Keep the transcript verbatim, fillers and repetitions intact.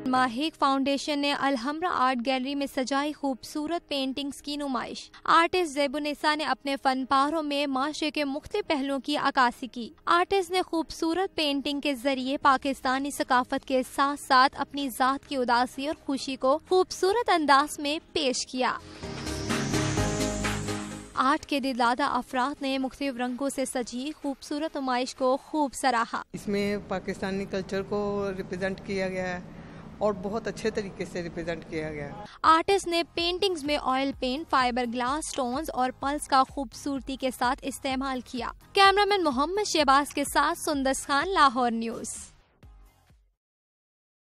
माहेक foundation ने Alhamra art gallery में सजाई खूबसूरत पेंटिंग्स की नुमाइश। आर्टिस्ट ज़ेबुनिसा ने अपने फन पारों में माशरे के मुख्तलिफ पहलुओं की अक्कासी की। आर्टिस्ट ने खूबसूरत पेंटिंग के जरिए पाकिस्तानी सकाफत के साथ साथ अपनी जात की उदासी और खुशी को खूबसूरत अंदाज में पेश किया। आर्ट के दिलदादा अफराद ने मुख्तलिफ रंगों से सजी खूबसूरत नुमाइश को खूब सराहा। इसमें पाकिस्तानी कल्चर को रिप्रेजेंट किया गया है और बहुत अच्छे तरीके से रिप्रेजेंट किया गया है। आर्टिस्ट ने पेंटिंग्स में oil paint, fibre glass, stones और पल्स का खूबसूरती के साथ इस्तेमाल किया। कैमरामैन मोहम्मद शहबाज के साथ सुंदस खान, लाहौर न्यूज़।